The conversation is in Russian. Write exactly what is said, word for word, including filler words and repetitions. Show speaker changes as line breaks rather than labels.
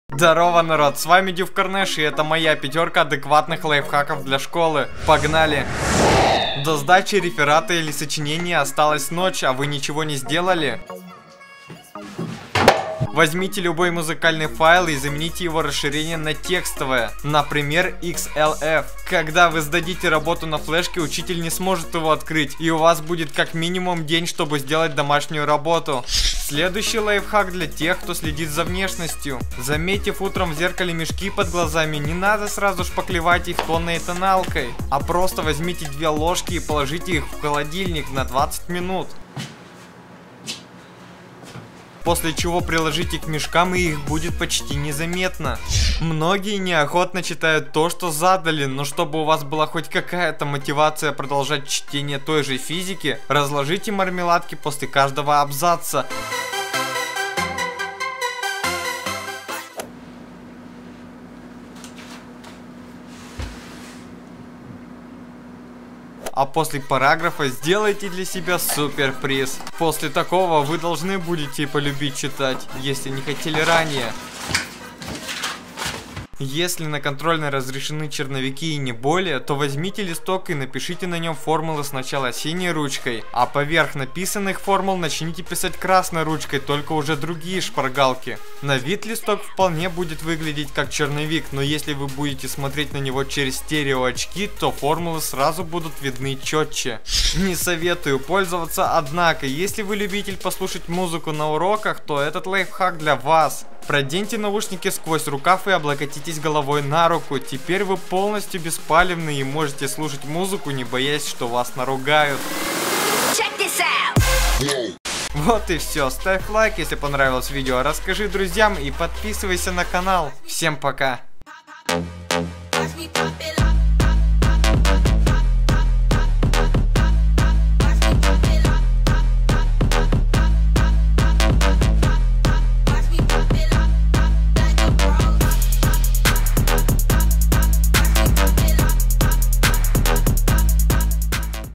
Здорово, народ, с вами Дювкарнеш, и это моя пятерка адекватных лайфхаков для школы. Погнали! До сдачи реферата или сочинения осталась ночь, а вы ничего не сделали? Возьмите любой музыкальный файл и замените его расширение на текстовое, например, икс эл эф. Когда вы сдадите работу на флешке, учитель не сможет его открыть, и у вас будет как минимум день, чтобы сделать домашнюю работу. Следующий лайфхак для тех, кто следит за внешностью. Заметив утром в зеркале мешки под глазами, не надо сразу шпаклевать их тонной тоналкой, а просто возьмите две ложки и положите их в холодильник на двадцать минут. После чего приложите к мешкам, и их будет почти незаметно. Многие неохотно читают то, что задали, но чтобы у вас была хоть какая-то мотивация продолжать чтение той же физики, разложите мармеладки после каждого абзаца. А после параграфа сделайте для себя суперприз. После такого вы должны будете полюбить читать, если не хотели ранее. Если на контрольной разрешены черновики и не более, то возьмите листок и напишите на нем формулы сначала синей ручкой, а поверх написанных формул начните писать красной ручкой, только уже другие шпаргалки. На вид листок вполне будет выглядеть как черновик, но если вы будете смотреть на него через стереоочки, то формулы сразу будут видны четче. Не советую пользоваться, однако, если вы любитель послушать музыку на уроках, то этот лайфхак для вас. Проденьте наушники сквозь рукав и облокотитесь головой на руку. Теперь вы полностью беспалевны и можете слушать музыку, не боясь, что вас наругают. Вот и все. Ставь лайк, если понравилось видео, расскажи друзьям и подписывайся на канал. Всем пока!